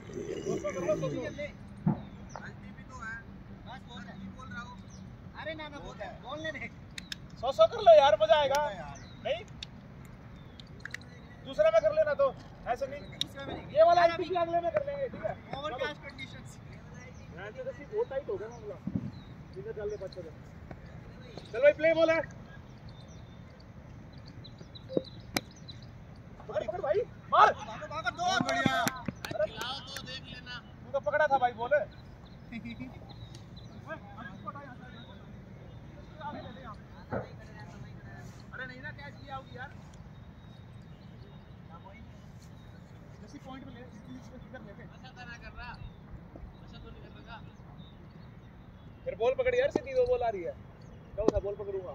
अरे ना बोलने दे। 100 कर लो यार, मजा आएगा। नहीं दूसरे में कर लेना, तो ऐसे नहीं, ये वाला एलटीपी अगले में कर लेंगे, ठीक है। ओवर कैश कंडीशंस बहुत टाइट हो गया मामला, इधर डाल दे बच्चे को। चल भाई प्ले बॉल है, पकड़ भाई, मार दो बढ़िया। खिलाओ तो देख लेना, तू तो पकड़ा था भाई बॉल। अरे नहीं ना, कैच किया होगी यार, जैसे पॉइंट पे ले इधर लेके। अच्छा तो ना कर रहा, अच्छा तो नहीं कर रहा। फिर बॉल पकड़ यार, सीधी दो बॉल आ रही है, कब था बॉल पकड़ूंगा।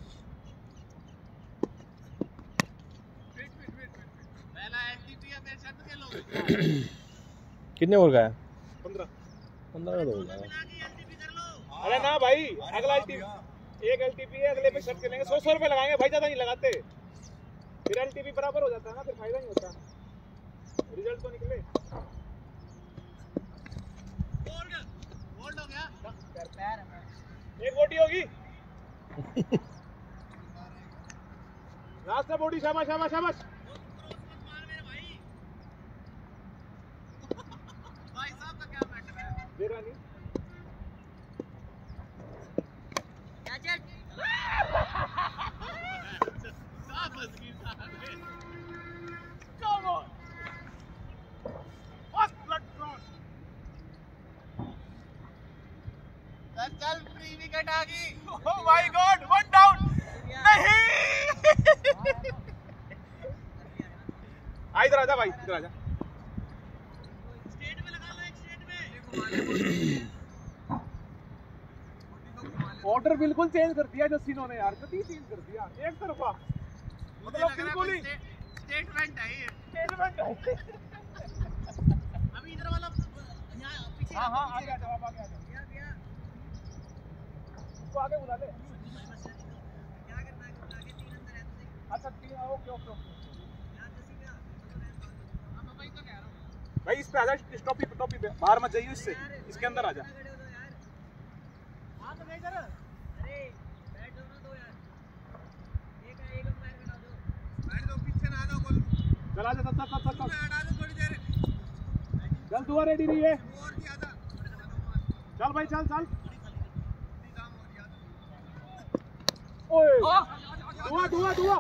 पहला एलटीपी है, मेरे शर्ट के लोग। कितने ओवर का है? 15 का तो होगा। एलटीपी कर लो। अरे ना भाई, अगला एलटीपी, एक एलटीपी है, अगले पे शर्त के लेंगे। 100 रुपए लगाएंगे भाई, ज्यादा नहीं लगाते, फिर एलटीपी बराबर हो जाता है ना, फिर फायदा नहीं होता, रिजल्ट तो निकले। बोल्ड हो गया। एक बोटी होगी लास्ट में, बोटी। शाबाश शाबाश शाबाश। मार मेरे भाई। भाई साहब का क्या मैटर है? देख रहा नहीं, चल फ्री विकेट आ गई। Oh my god, 1 down. नहीं इधर आजा भाई, इधर आजा। स्टेट में लगा लो, एक स्टेट में। ऑर्डर बिल्कुल चेंज कर दिया जस्टिनो ने यार, कभी चेंज कर दिया, एक तरफा, मतलब बिल्कुल ही स्टेटमेंट है ये। स्टेटमेंट है। अभी इधर वाला यहाँ पीछे। हाँ हाँ, आ गया जवाब, आ गया। उसको आगे बुला ले। क्या करना है? आगे 3 अंदर है तो सही। अच्छा 3, ओके ओके ओके। यहाँ जैसी भी हां भाई तो कह रहा हूँ भाई इस पे आजा, इस टॉपी पे बाहर मत जाइए, इससे इसके अंदर आजा। हां तो गए इधर। अरे बैठ दो ना दो यार, एक अंपायर बैठा दो। बैठ दो, पीछे ना आ जाओ गोल। चल आजा, चल हटा दो थोड़ी देर। चल, दुआ रेडी रही है। और ज्यादा चल भाई, चल ओए, दुआ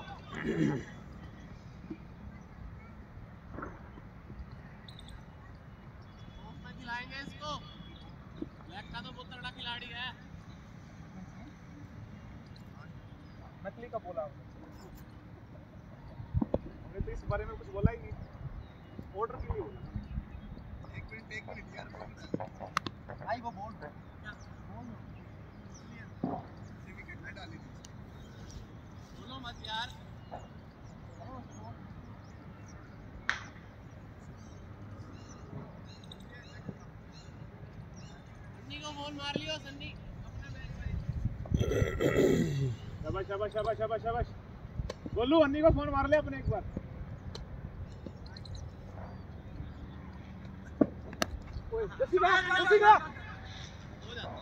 खिलाएंगे इसको। ब्लैक का तो बहुत तगड़ा खिलाड़ी है। नकली का बोला हमने तो, इस बारे में कुछ बोला ही नहीं, ऑर्डर के लिए बोला। एक मिनट यार भाई, वो बोल विकेट में डाली थी। बोलो मत यार। सन्नी को बॉल मार लियो, सन्नी शाबाश शाबाश शाबाश शाबाश शाबाश। गोलू, अन्नी को फोन मार ले अपने एक बार। जल्दी का हो जा।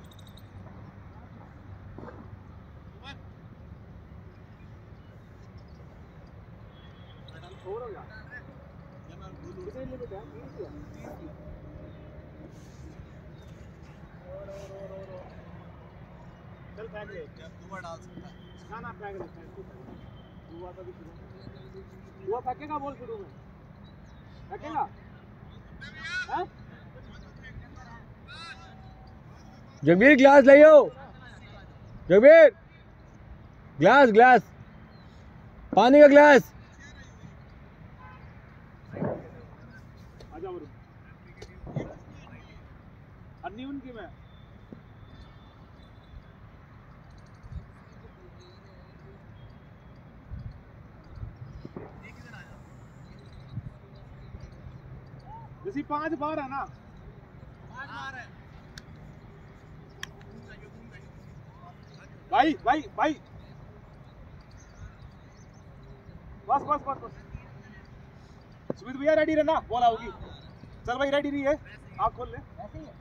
ओवर हो गया। कितने लिए बेटा? 30 लिया। चल फेंक ले, दुआ डाल सकता है। ना फेंक ले, दुआ का भी शुरू। दुआ फेंकेगा बॉल शुरू में, फेंकेगा हैं? जगबीर ग्लास ले आओ, जगबीर ग्लास पानी का ग्लास। आजा वरुण, अन्नी उनकी मैं। जैसी 5 बार है ना, 5 बार है भाई भाई भाई, बस बस बस बस। सुमित भैया रेडी रहना, बॉल आओगी। चल भाई रेडी रही है, आप खोल ले। ऐसे ही है।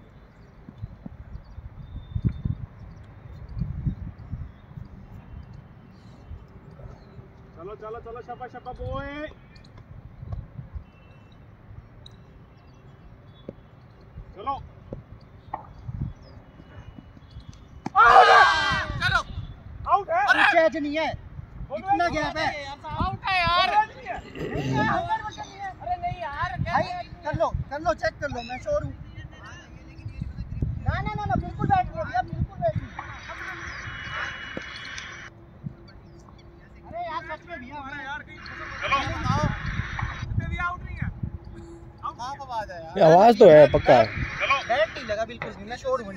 चलो चलो चलो शपा शपा बॉय। चलो चलो आउट है। कैच नहीं है, इतना गैप है। आउट है यार। अरे नहीं यार, भाई कर लो चेक कर लो, मैं श्योर हूँ। ना ना ना ना बिल्कुल बैठ नहीं है भैया, बिल्कुल बैठ नहीं। अरे यार सच में भैया हमारा यार कहीं चलो बताओ, कितने भी आउट नहीं है। आप आवाज है यार। ये आवाज तो है पक्का। चलो बैट नहीं लगा बिल्कुल भी, मैं श्योर हूँ।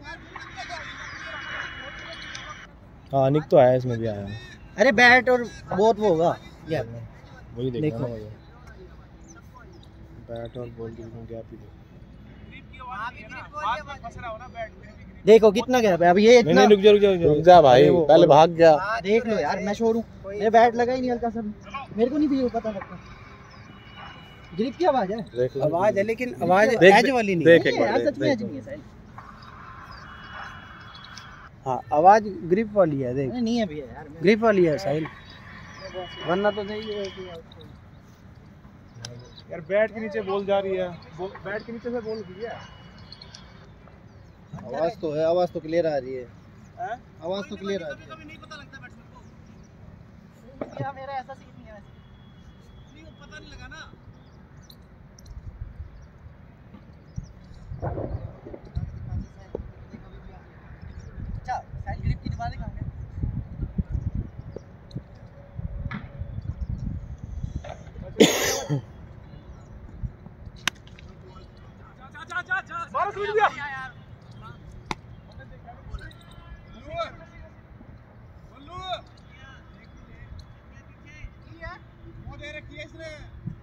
हाँ निक तो आया, इसमें भी आया। अरे बैट और बहुत वो होगा यार। वही देखो देखो। ना मुझे, बैट और बॉल के बीच में गैप ही देखो। बाद में फंस रहा हो ना बैट में। देखो कितना गैप है अब ये नहीं इतना। नहीं रुक जा भाई, पहले भाग गया। देख लो यार, मैं श्योर हूँ, मेरे बैट लगा ही नहीं हल्का सा भी। मेरे को नहीं भी पता लगता। ग्रिप की आवाज है, देख लो। आवाज है लेकिन आवाज देख- एज वाली नहीं देख है एक बार, यार, देख- सच में देख। एज नहीं है साहिल। हाँ आवाज ग्रिप वाली है, देख नहीं है भैया यार, ग्रिप वाली है साहिल, वरना तो सही है। यार बैट के नीचे बॉल जा रही है, बैट के नीचे से बॉल गई है। आवाज तो है, आवाज तो क्लियर आ रही है, हैं? आवाज तो क्लियर आ रही है। कभी नहीं पता लगता बैट्समैन को। मेरा ऐसा सीन नहीं है वैसे। नहीं वो पता नहीं लगा ना। अच्छा साइड ग्रिप की दीवारें कहाँ है? मारो सूझ गया। वो दे रखी है इसने।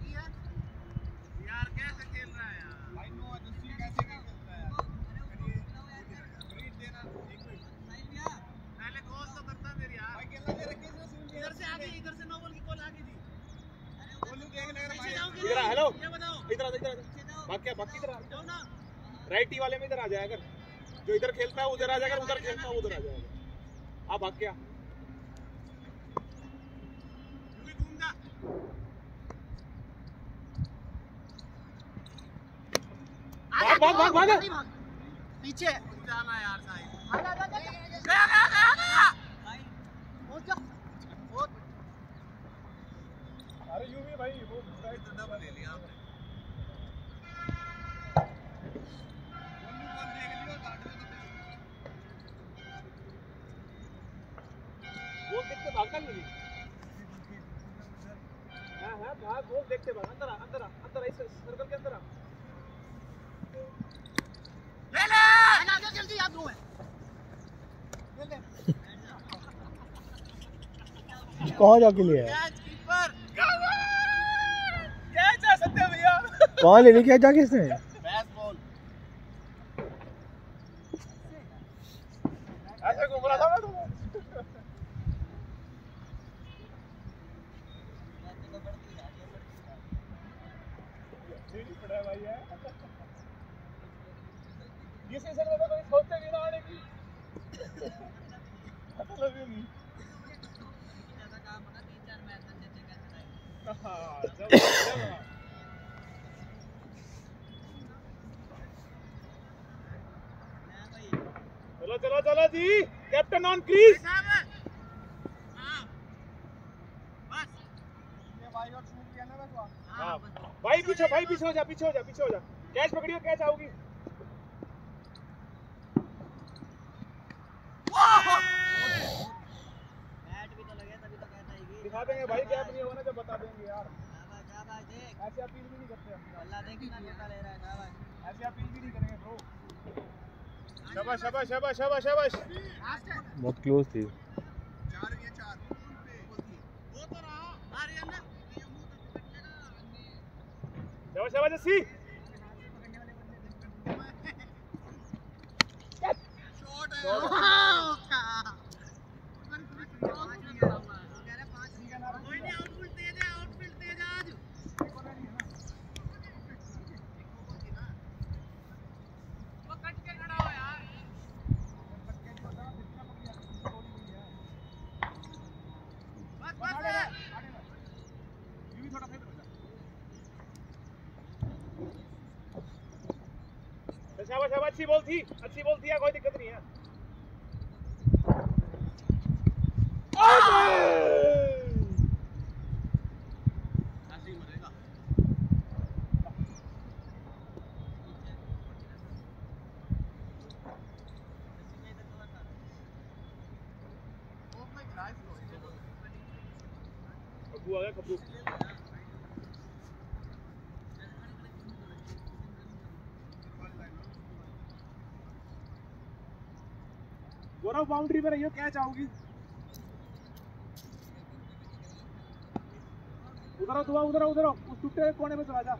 यार कैसे खेल रहा है यार? भाई नो एजेंसी कैसे खेलता है यार? रीड देना एक मिनट। पहले कॉल तो करता मेरी यार। भाई खेलना दे रखी है इसने। इधर से आगे, इधर से नो बॉल की कॉल आ गई थी। बॉलिंग देख ले भाई। इधर आ, हेलो ये बताओ। इधर आ, इधर आ। भाग क्या, भाग किधर आ? जाओ ना। राइट टी वाले में इधर आ जाया कर, जो इधर खेलता है उधर आ जाएगा, उधर खेलता है उधर आ जाएगा। आप भाग क्या? यूं ही घूम जा। भाग भाग भाग भाग। पीछे जाना यार साहिल। आजा आजा आजा। गया गया गया गया। पहुंच जा। बहुत अरे यूं भी भाई वो डबल ले लिया आपने। बॉल देख लियो काट दे तो। वो देखते भागना नहीं। हां हां भाग, वो देखते भाग। अंदर आ, अंदर आ, अंदर आ, इस सर्कल के अंदर आ। ले ले। आजा जल्दी, आप दो है। कहाँ जाके लिया है, कैच कीपर। कैच है सत्य भैया। कहाँ ले लिया जाके इसने। बैस बॉल। ऐसे घूम रहा था मैं तो। नहीं पड़ा है भाई यार। ये सीजन में तो कोई सोचते भी ना आने की। मतलब ही नहीं। हाँ, जब चलो चलो चलो जी, कैप्टन ऑन क्रीज। हां बस। ये भाई और शूट किया ना बस वहां। हाँ भाई पीछे, भाई पीछे हो जा, पीछे हो जा, पीछे हो जा। कैच पकड़ियो, कैच आओगी। बैट भी तो लगे तभी तो कहता है कि दिखा देंगे भाई, कैच नहीं होगा ना जब बता देंगे यार। शाबाश देख, ऐसे अपील भी नहीं करते हम। अल्लाह देख कितना छोटा ले रहा है। शाबाश। ऐसे अपील भी नहीं करेंगे ब्रो। शाबाश शाबाश शाबाश शाबाश शाबाश। बहुत क्लोज थी। चार ये चार वो तो रहा मार या ना ये मुंह तक पकड़ेगा। शाबाश शाबाश सी। शॉट है। कोई नहीं, आउटफील्ड तेज है, आउटफील्ड तेज है आज। शाबाश शाबाश, अच्छी बॉल थी, अच्छी बॉल थी, कोई दिक्कत नहीं है। ऐसे ही मरेगा। खब्बू आ गया, खब्बू। गौरव बाउंड्री पे रहियो, क्या चाहोगी? उधर दुआ, उधर उधर उस टूटे कोने में चला जा।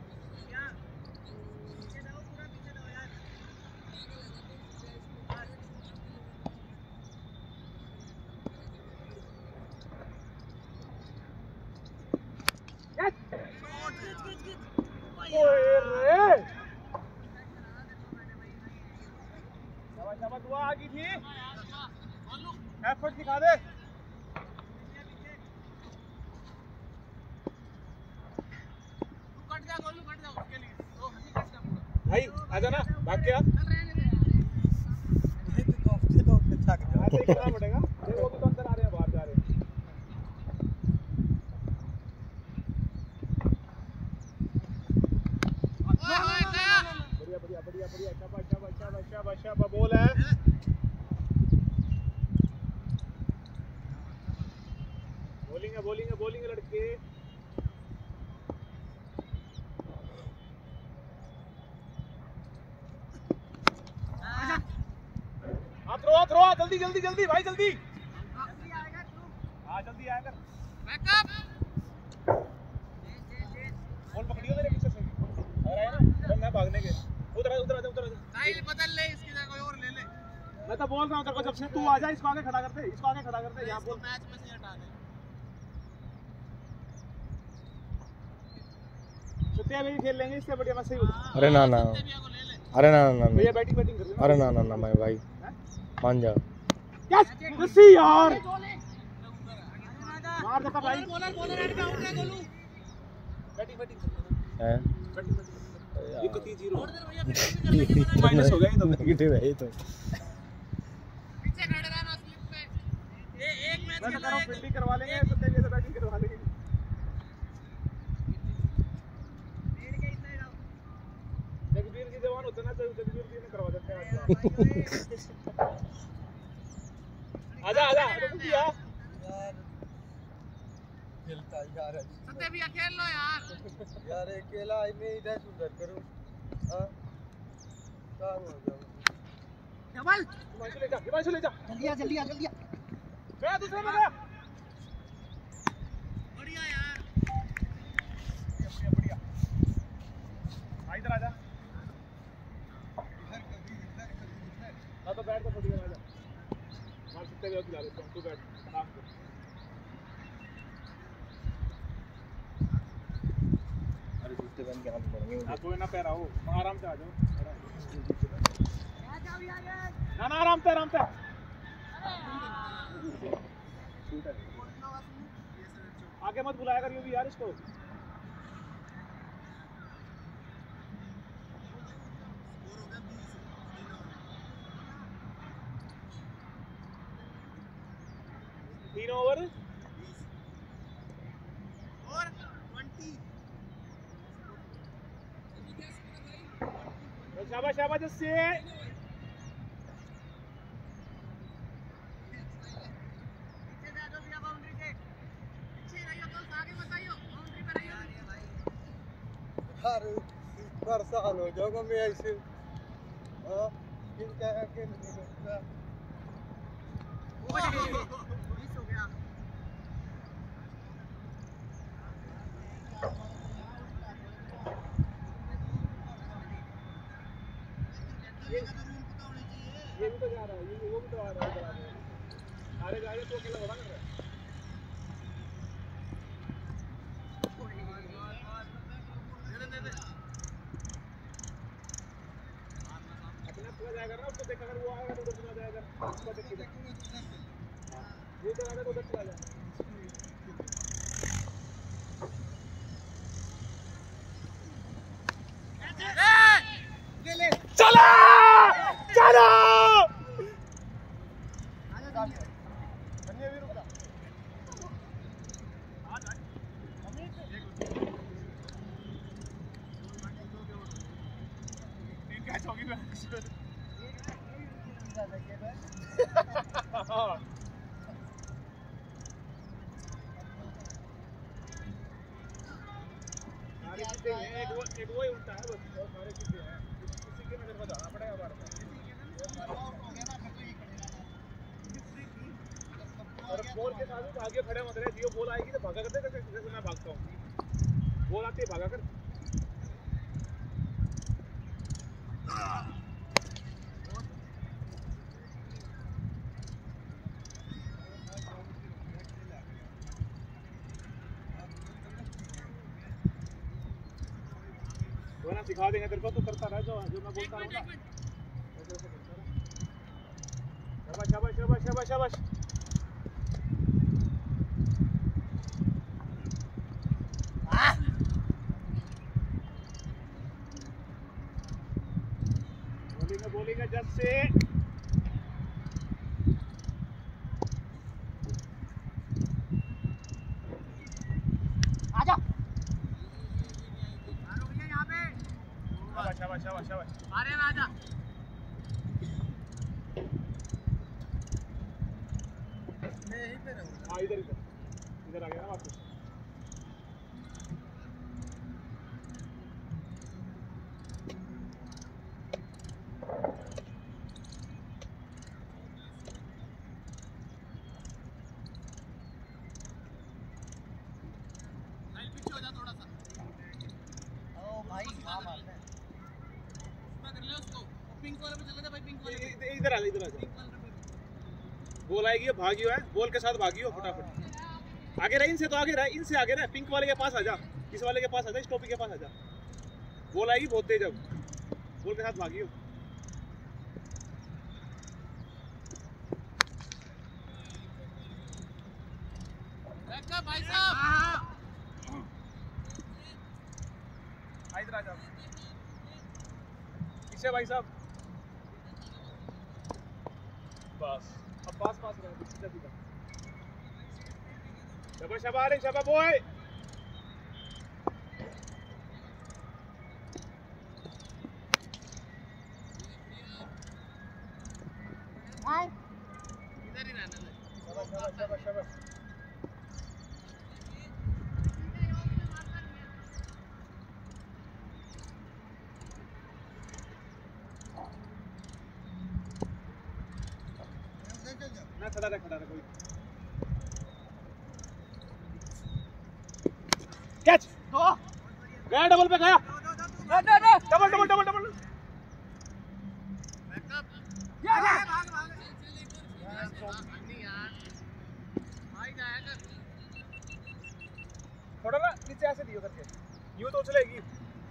शाबाश दुआ आ गई थी, एफर्ट दिखा दे। भाई आजा ना, भाग के आ। ऐसे ही करना पड़ेगा, देखो भी तो अंदर आ रहे हैं, बाहर जा रहे हैं। बढ़िया बढ़िया बढ़िया बढ़िया, शाबाश शाबाश शाबाश शाबाश शाबाश, बॉल है। बॉलिंग है लड़के। थ्रो जल्दी जल्दी जल्दी भाई, जल्दी हाँ, जल्दी आया कर। बॉल पकड़ियो मेरे पीछे से, और आया ना रन है भागने के। उधर साइड बदल ले, इसकी जगह कोई और ले ले। मैं तो बोल रहा हूँ तेरे को, जब से तू आ जा, इसको आगे खड़ा कर दे, इसको आगे खड़ा कर दे। यहाँ बोल, मैच में से हटा दे। सत्या भी खेल लेंगे इससे बढ़िया, मैं सही हूँ। अरे ना ना, अरे ना ना भैया बैटिंग कर लेना। अरे ना ना ना मैं भाई मान जा। यस रस्सी यार, मार देता भाई। बॉलर हेड पे आउट है गोलू। बैटिंग हैं ये तो 3-0 छोड़ दे भैया, फिर माइनस हो गया ये तो। नेगेटिव है ये तो। पीछे खड़े रहना स्लिप पे। ये एक मैच मैं तो खेला कह रहा हूँ है। फील्डिंग करवा लेंगे, सत्या जैसे बैटिंग करवा लेंगे। जगबीर की जवान होता ना, तो जगबीर जी ने करवा देते हैं। आजा आजा रुक जा यार खेलता यार, सत्या भैया खेल लो यार। यार अकेला मैं इधर उधर करूं, हां काम हो जाओ। डबल हिमांशु ले जा जल्दी आ मैं दूसरे में गया। बढ़िया यार। बढ़िया इधर आजा। हाँ तो बैठ तो थोड़ी देर आजा, मार सकते हो, खिला देता हूँ, तू बैठ आराम से। अरे जूते पहन के आना पड़ेंगे। हाँ कोई ना पैरा हो, आराम से आ जाओ। ना आराम से आगे मत बुलाया कर, भी यार इसको। तीन ओवर और 20। शाबाश शाबाश से। पीछे से आ जाओ भैया, बाउंड्री से पीछे रहियो, तो आगे मत आइयो, बाउंड्री पे रहियो। यार परेशान हो जाऊंगा मैं ऐसे। हां किन क्या है कि नहीं मिस हो गया। ये भी तो जा रहा है, ये वो भी तो आ रहा है। अरे जा रहे तो अकेला थोड़ा कर रहा है। अपना पूरा जाएगा ना, उसको देख, अगर वो आएगा तो उधर चला जाएगा, उसको देख के ये तो आएगा तो उधर चला जाएगा। चलो चलो एक वो ही उल्टा है बस और सारे सीधे हैं किसी के नजर में जाना पड़ेगा बार और बॉल के साथ भागे खड़े मत रहे जियो बॉल आएगी तो भागा करते जैसे मैं भागता हूँ बॉल आती है भागा कर ना सिखा देंगे तेरे को तो करता रह जो मैं बोलता हूँ ना शाबाश शाबाश शाबाश शाबाश शाबाश बोलेंगे जब से आजा शाबाश शाबाश शाबाश अरे राजा मैं यहीं पे रहूंगा हाँ इधर इधर इधर आ गया ना वापस साइड पीछे हो जा थोड़ा सा ओ भाई क्या बात है कर ले उसको पिंक वाले पे चले जा भाई पिंक वाले पे इधर आ जा पिंक वाले पे बॉल आएगी भागियो है बॉल के साथ भागियो फटाफट आगे रह इनसे तो आगे रह इनसे आगे रह पिंक वाले के पास आ जा इस वाले के पास आ जा इस टोपी के पास आ जा बॉल आएगी बहुत तेज अब बॉल के साथ भागियो बैकअप भाई साहब इधर आ जाओ पीछे भाई साहब बस अब पास पास रहे सीधा सीधा शाबाश शाबाश शाबाश बॉय हाय इधर ही रहना है शाबाश शाबाश शाबाश शाबाश ना खड़ा रहे कोई कैच दो गया डबल पे गया double double double double backup या भाग भाग नहीं यार भाई जाया कर थोड़ा ना नीचे ऐसे दियो करके यूं तो चलेगी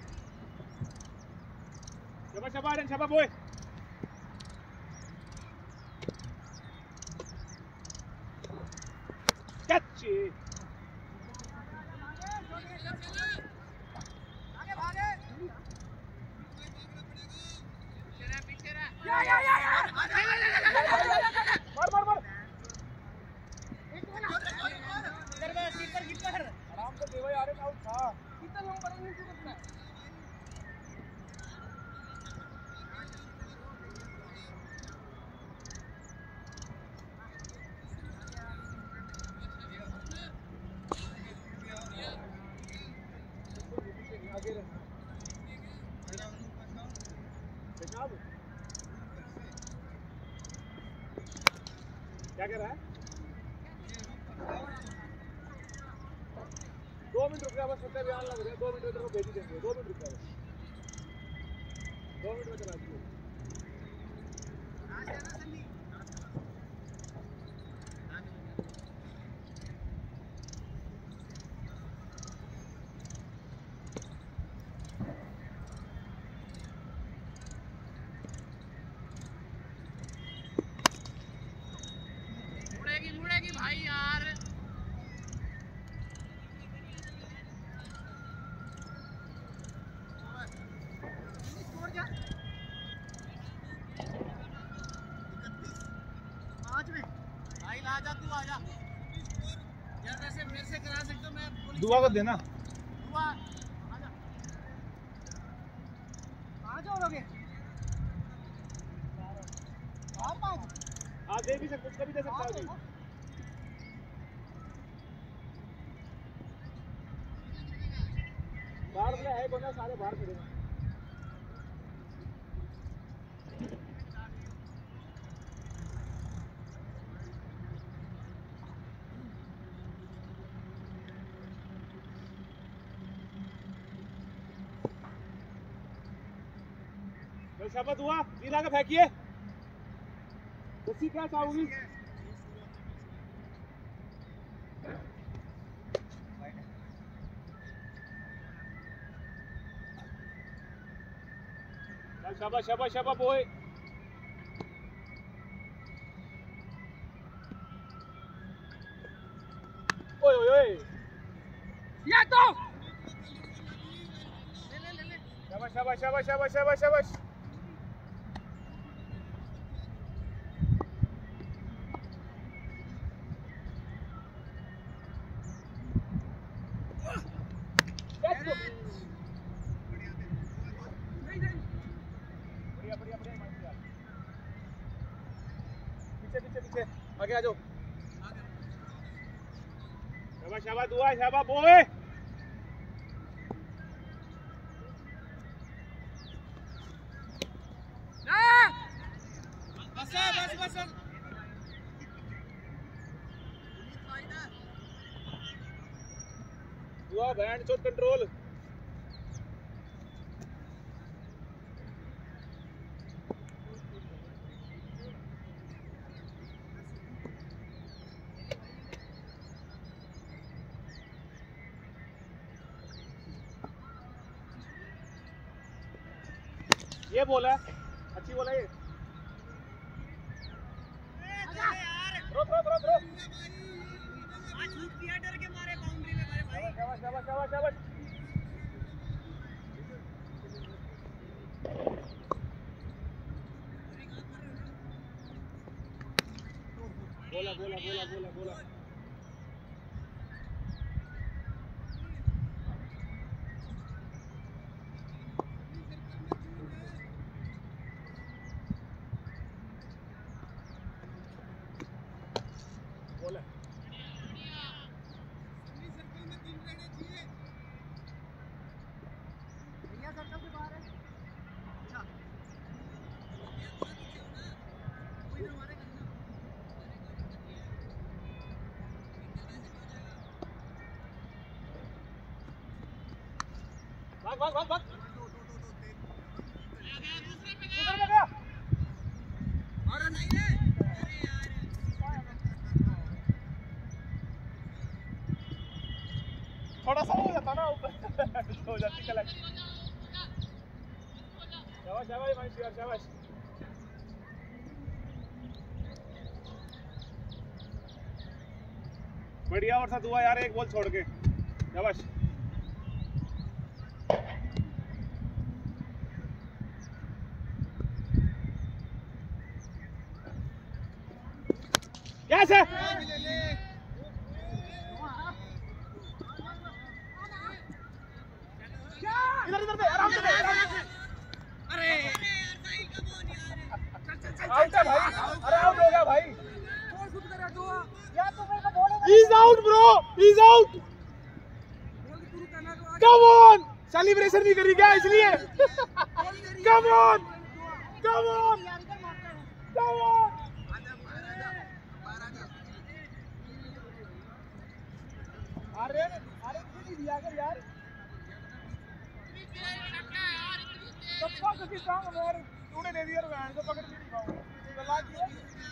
शाबाश शाबाश शाबाश बॉय कैच पीछे रह मार मार मार आराम से देवा यार आउट था कितना लंबा पड़ेंगे तू कितना आगे रहना पेशाब क्या कह रहा है 2 मिनट रुक गया बस सत्य बयान लग रहे हैं 2 मिनट में तेरे को भेज ही देंगे 2 मिनट रुक गया बस 2 मिनट में चला दिए मुड़ेगी भाई यार दुआ को देना। कहाँ जाओगे? हाँ दे भी सकते, उसका भी दे सकता है अभी। बाहर वाला है बना, सारे बाहर खड़े हैं। शाबाश हुआ, नीला का फेंकिए। रस्सी क्या चाहोगी? शाबाश शाबाश शाबाश बॉय। ओए ओए ओए, या तो शाबाश शाबाश शाबाश शाबाश शाबाश शाबाश। पीछे पीछे पीछे आगे आ जाओ। शाबाश शाबाश दुआ, शाबाश बॉय। बस दुआ बैंड चोट कंट्रोल। ये बोला अच्छी बोला ये। रोक रोक रोक रोक। डर के मारे बाउंड्री में मारे भाई। शाबाश शाबाश शाबाश शाबाश। बोला बोला बोला बोला बोला। बोला भैया सर्कल से बाहर है। अच्छा भाग भाग भाग भाग। उधर में गया। अरे नहीं रे, अरे यार थोड़ा सा हो जाता ना ऊपर हो जाती कलेक्ट। शाबाश शाबाश मनीष यार शाबाश। बढ़िया और सा दुआ यार, एक बॉल छोड़ के। शाबाश। कैसे? इधर इधर पे आराम से अरे यार साहिल कम ऑन यार। आउट है भाई। अरे आउट हो गया भाई। बॉल शूट कर दो। या तो मेरे को बोले he is out bro, he is out. Ball शुरू करना तो कम ऑन, सेलिब्रेशन नहीं करी क्या इसलिए? कम ऑन कम ऑन यार इधर मारता है। Come on. अरे अरे नहीं दिया कर यार। सबका किसी काम में यार तूने दे दिया बैंड तो पकड़ भी नहीं पाऊंगा। गला किया।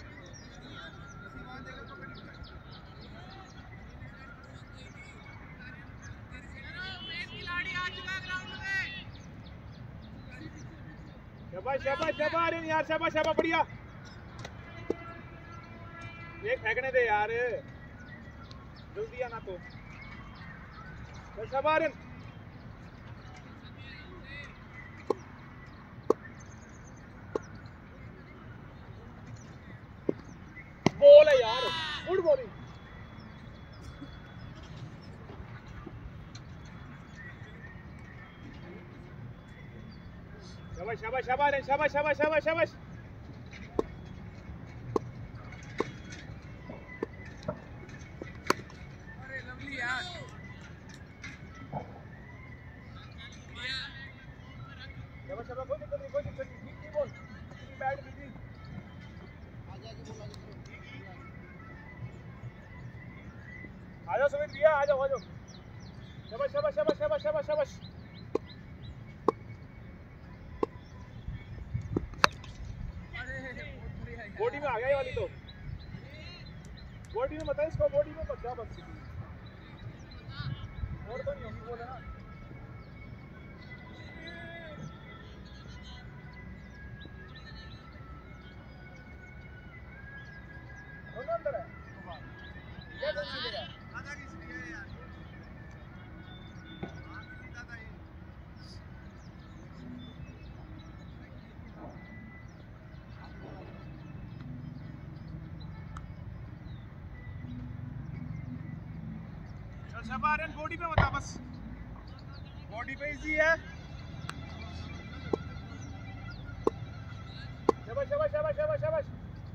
शाबाश शाबाश शाबाश। अरे यार शाबाश शाबाश बढ़िया। ये फेंकने दे यार, जल्दी आना तो। शाबाश। बॉल है यार, गुड बॉलिंग। शाबाश शाबाश शाबाश शाबाश शाबाश शाबाश शाबाश अरे लवली यार शाबाश शाबाश कोई दिक्कत नहीं ठीक बोल बैट बिजी आ जाओ सुमित भैया आ जाओ शाबाश शाबाश शाबाश शाबाश शाबाश शाबाश बॉडी में आ गया ये वाली तो बॉडी में बताइए इसको बॉडी में बचा बस और तो नहीं होगी बोले ना कौन अंदर है क्या कर रहा है आधा किसी ने यार सीधा था ये शबारन बॉडी पे बता बस बॉडी पे इजी है शाबाश शाबाश शाबाश शाबाश शाबाश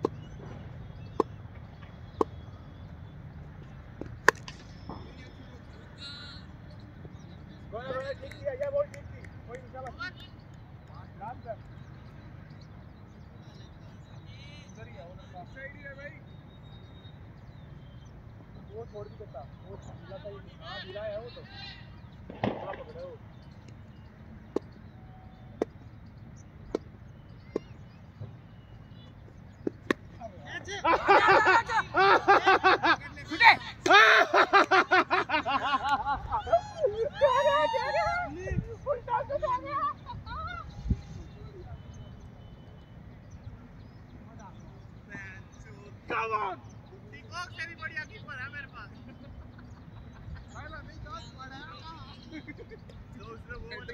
गोना ठीक किया ये बॉल ठीक की कोई नहीं शाबाश काम कर इधर ही है वो साइड ही है भाई वो छोड़ भी देता वो ढीला था हां ढीला है वो तो वहां पकड़े वो छूटे उल्टा से जा गया कम ऑन टिकॉक से भी बढ़िया कीपर है मेरे पास पहला नहीं तो बड़ा दूसरा वो वाली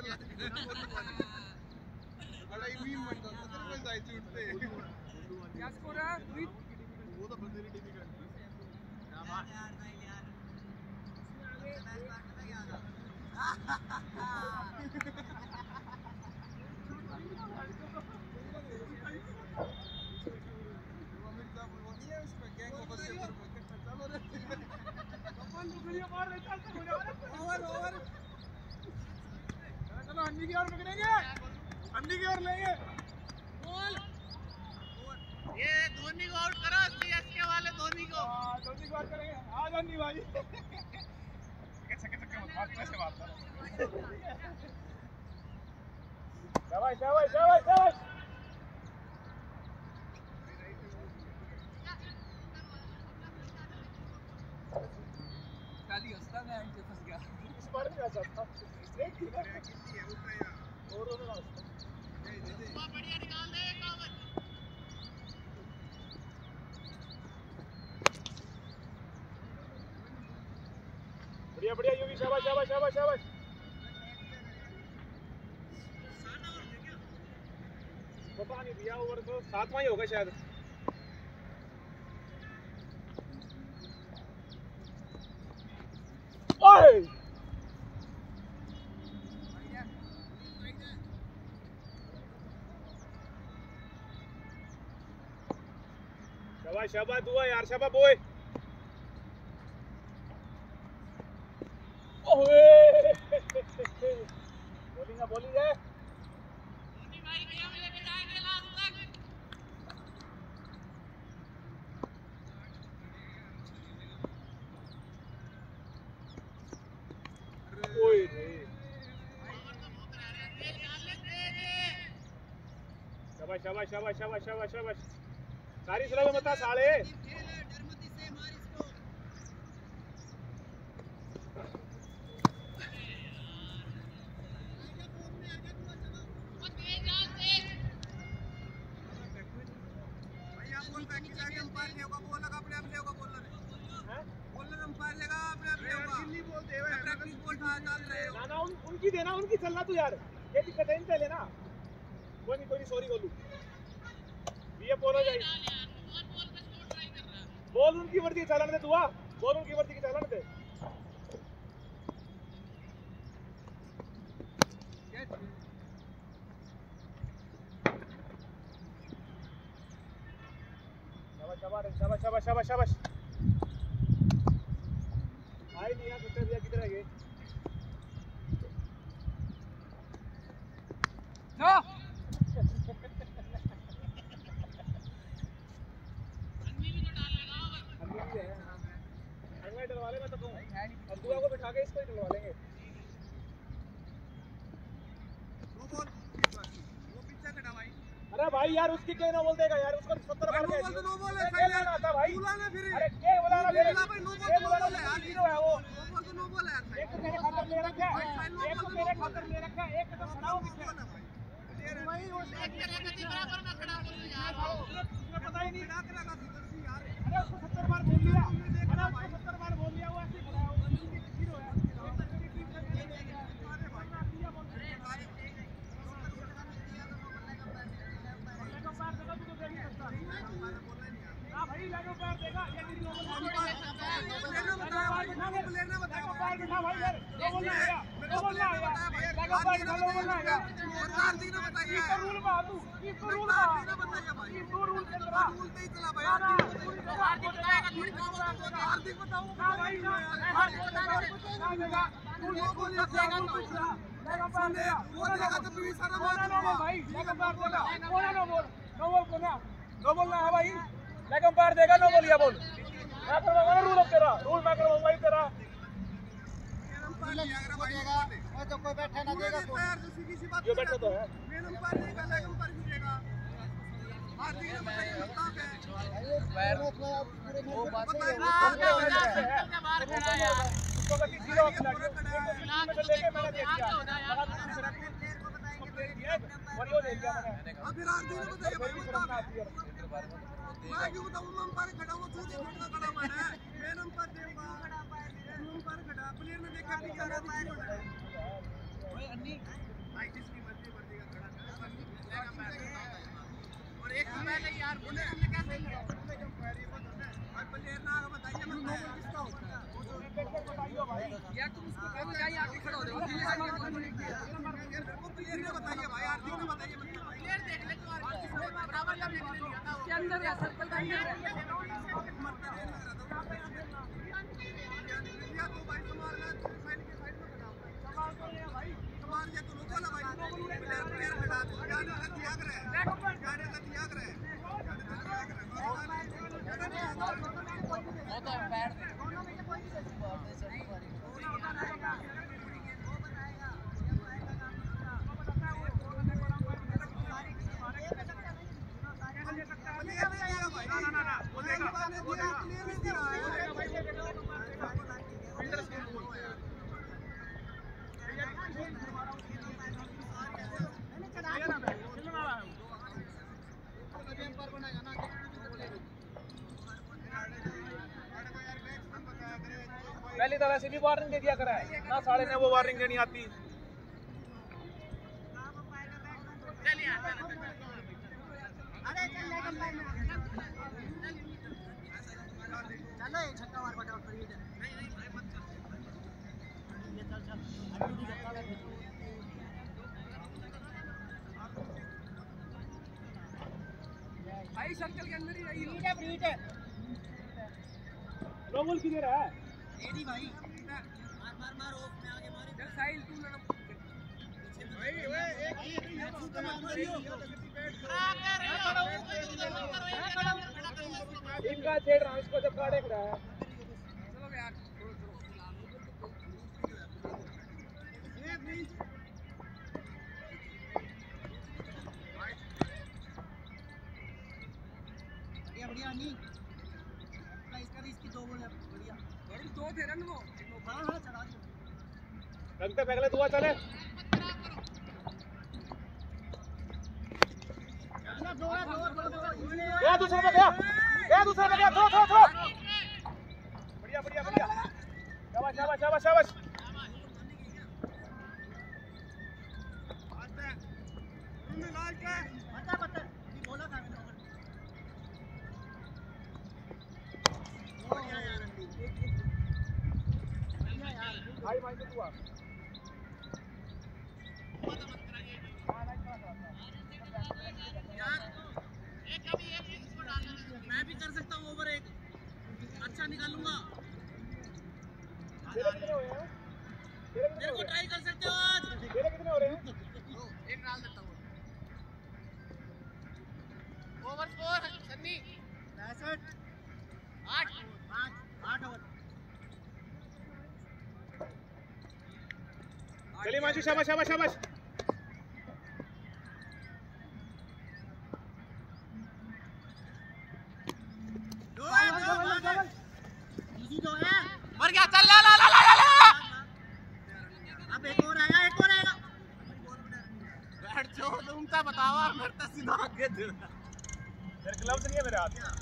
बड़ा ही मीम बनता है तेरे को जाई छूटते क्या स्कोर है वो तो बंदेरी टीम का क्या बात यार भाई यार मैच बात पता क्या था चलो अंडी की ओर पकड़ेंगे अंडी की ओर लेंगे ये धोनी को आउट करो सीएसके वाले धोनी को धोनी को आउट करेंगे आ धोनी भाई कैसे कैसे बात कैसे बात करो शाबाश शाबाश शाबाश शाबाश खाली हंसता मैं एंड फंस गया इस बार नहीं आ सकता एक ही ना कितनी है उठ रहा और ना बढ़िया निकाल दे कावत बढ़िया बढ़िया यूवी शाबाश शाबाश शाबाश शाबाश पता नहीं भैया ओवर तो 7वां ही होगा शायद ओए शाबाश शाबाश दुआ यार शाबाश बॉय ओए बॉलिंग है धोनी भाई गेम लेके जाएंगे लास्ट तक ओए रे शाबाश शाबाश शाबाश शाबाश शाबाश शाबाश सारी सलाह मत साले ना उनकी देना उनकी चलना तू यार ये दिक्कत है इनसे लेना कोई नहीं सॉरी बोलू ये बोलो जाए बॉल उनकी वर्दी के चलाने दे दुआ बॉल उनकी वर्दी के चलाने दे शाबाश शाबाश शाबाश शाबाश शाबाश भाई लिया कुत्ते दिया किधर है ये नो डलवा ले मैं तो कहूँ अब दुआ को बिठा के इसको ही डलवा लेंगे अरे भाई यार उसकी क्या ना बोल देगा यार उसको 70 बार कह दिया नो बोल है क्या आता भाई बुलाना फिर अरे क्या बुलाना फिर भाई नो बोल है यार जीरो है वो नो बोल है एक तो तेरे खातर ले रखा है एक तो तेरे खातर ले रखा है एक तो खड़ा हो पीछे भाई वो एक तेरे के बराबर में खड़ा बोल यार उसको पता ही नहीं खड़ा करेगा यार अरे उसको 70 बार बोल दिया अरे उसको 70 बार बोल दिया वो ऐसे खड़ा है वो जीरो है नो बोलना है भाई लेग अंपायर देगा नो बोलिया बोल मैं करवाऊंगा रूल अब तेरा रूल मैं करवाऊंगा ही तेरा तो कोई बैठा ना देगा जो बैठा तो है मेन अंपायर देगा लेग अंपायर भी देगा हार्दिक ने बताइए मतलब है वो बात उसको गति जीरो खिलाड़ी में से लेके मैंने दे दिया और यो ले लिया मैंने अब फिर हार्दिक ने बताइए भाई मैं क्यों बताऊं अंपायर खड़ा हुआ तू नहीं खड़ा हुआ है मेन अंपायर देगा अंपायर खड़ा प्लेयर ने देखा कि क्या ओए अन्नी भाई जिसकी मर्जी का खड़ा और एक पहले यार बोले हमने कैसे लिया भाई प्लेयर ना बताइए मैं किसका होता है बताइए भाई यार तुम उसको कहो जाइए आके खड़ा हो जाओ प्लेयर ने बताइए भाई हार्दिक ने बताइए प्लेयर देख ले तो बराबर का देख लिया था उसके अंदर या सर्कल का अंदर या तो भाई संभालना साइड के साइड में खड़ा संभाल तो ले भाई संभाल के तो लोगों ना भाई प्लेयर खड़ा तो जाने का त्याग रहे जाने का त्याग रहे वो तो बैठ दोनों में से कोई भी बात है सभी बारी पहली तो वैसे भी वार्निंग दे दिया करा है ना साले ने वो वार्निंग देनी आती चलो छक्का मार फटाफट पर ये भाई सर्कल के अंदर ही रही फ्रीट है नो बॉल किधर है एडी भाई मार ऑफ में आगे मारी चल साहिल तू लड़ भाई ओए एक शूट मार मारियो इनका छेड़ रहा इसको जब काटे खड़ा है चलो यार बढ़िया बढ़िया नहीं इसका भी इसकी दो बॉल है बढ़िया और दो थे रन वो हां हां चला दियो रंगते पहले दुआ चले गया दूसरे पे गया थ्रो बढ़िया बढ़िया बढ़िया शाबाश शाबाश शाबाश शाबाश पता ये बोला था मैंने भाई भाई तो दुआ यार एक अभी एक इसको डालना मैं भी कर सकता हूं ओवर स्कोर सन्नी 65 8 ओवर। चलिए मानसी, शाबाश शाबाश शाबाश। मर गया, चल ला ला ला ला ला। अब एक और आएगा, एक और आएगा। बैठ जाओ, तुम क्या बताओ, मेरे तो सीधा आगे दे। मेरे ग्लव्स नहीं है मेरे हाथ में।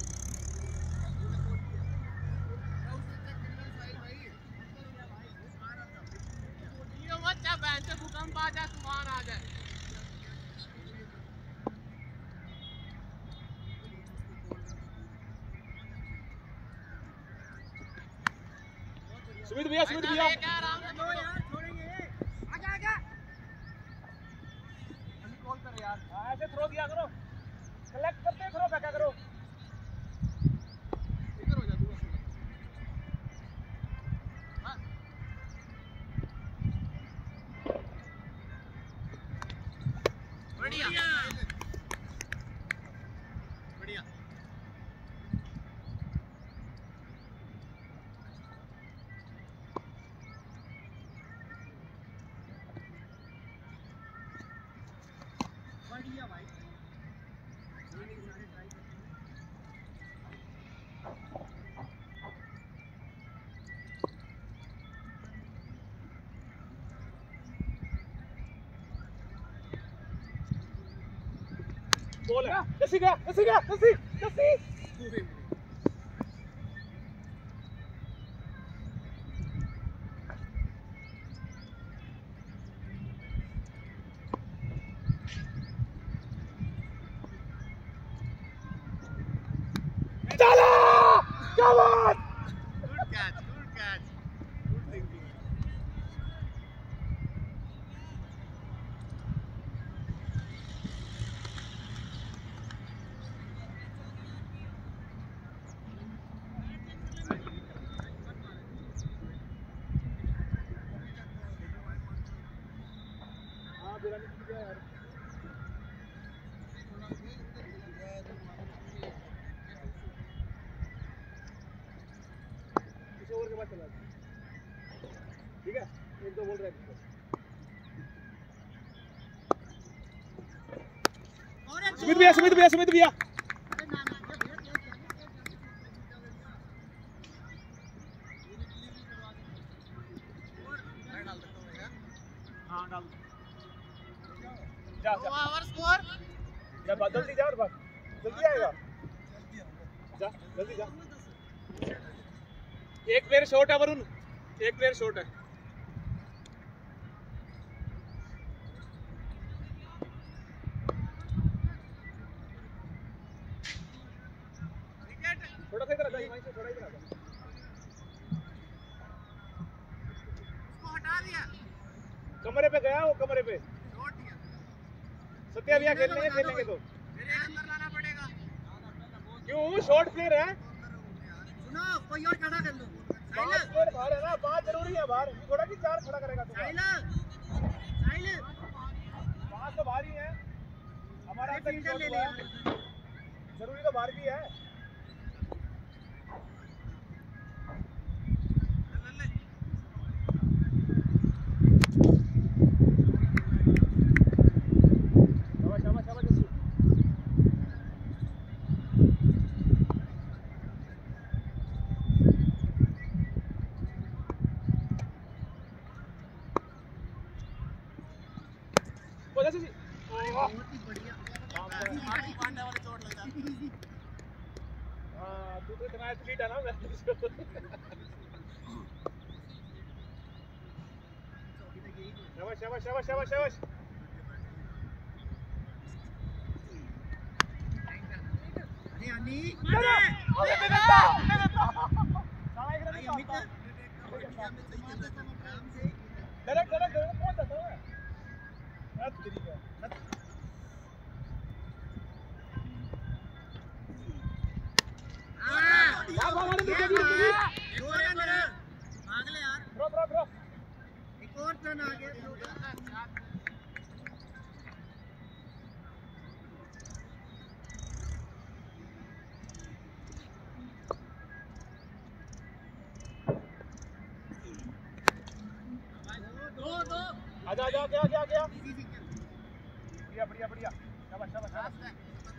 ये मत जा, बहन से भूकंप आ जाए, तूफान आ जाए। सुमित भैया, सुमित भैया। आराम से लो यार, छोड़ेंगे। आजा आजा। कॉल करो यार। ऐसे थ्रो दिया करो, कलेक्ट करते थ्रो फेंका करो। इधर हो जा तू। हां बढ़िया बढ़िया। बढ़िया भाई। बॉल है, जैसी गया, जैसी गया, जैसी जैसी। चला, क्या बात। Good catch, good catch, good thinking. हाँ बिरानी टूट गया यार। इस ओवर के बाद चला जाए। ठीक है, एक दो बोल रहे हैं। और एक सुमित भैया, सुमित भैया, सुमित भैया। अरे ना ना, ये भेड़ के हाँ डाल। जा जा ओवर स्कोर जा, जल्दी जा और बस जल्दी आएगा। जा जल्दी जा। एक प्लेयर शॉट है वरुण, एक प्लेयर शॉट है। विकेट थोड़ा सा इधर आ जा, हिमांशु थोड़ा इधर आ जा। उसको हटा दिया, कमरे पे गया वो, कमरे पे। छोड़ दिया। सत्या भैया खेलेंगे, खेलेंगे तो। मेरे अंदर लाना पड़ेगा। क्यों, शॉर्ट प्लेयर है। सुनो, कोई और खड़ा कर लो। 5 प्लेयर बाहर है ना, 5 जरूरी है बाहर। थोड़ा कि 4 खड़ा करेगा तू। साइलर 5 तो बाहर ही है। हमारा तक फील्डर ले शॉट लिया। हुआ है। जरूरी तो बाहर भी है। शाबाश शाबाश शाबाश जस्सी। वो जस्सी जी। बहुत ही बढ़िया। पांडे वाली चोट लग जाती। हाँ, तू तो इतना एथलीट है ना। शाबाश शाबाश शाबाश शाबाश शाबाश। अरे अनी, अरे भाई अमित डायरेक्ट डायरेक्ट कौन जाता है? यार तेरी क्या? यार भाग आने दो, जल्दी जल्दी। भाग ले यार। Drop drop drop. एक और टर्न आ गया। आजा आजा क्या क्या क्या बढ़िया बढ़िया बढ़िया शाबाश शाबाश शाबाश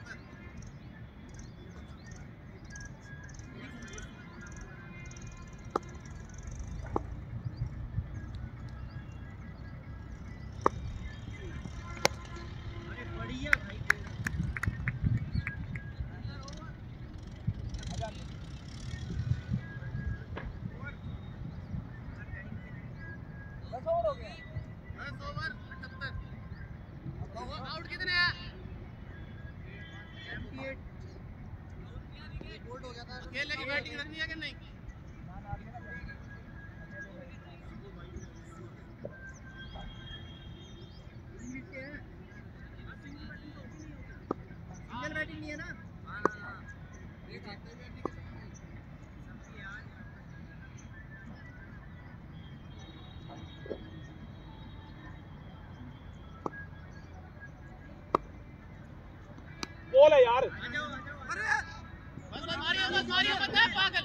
बढ़िया भाई हो गया 10 ओवर 78 आउट कितने हैं 78 बोल्ड हो गया था अकेले की बैटिंग रखनी है कि नहीं सिंगल बैटिंग नहीं है ना बोल है यार बस मारियो बस है पागल